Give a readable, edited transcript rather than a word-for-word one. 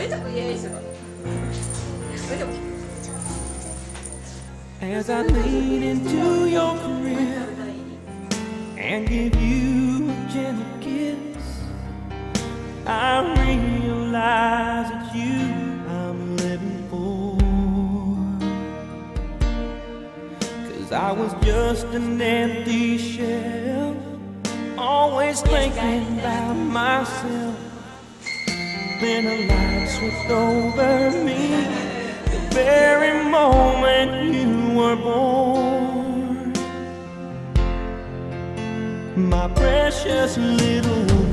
As I lean into your career and give you a gentle kiss, I realize it's you I'm living for. 'Cause I was just an empty shell, always thinking about myself. Then a light swept over me the very moment you were born. My precious little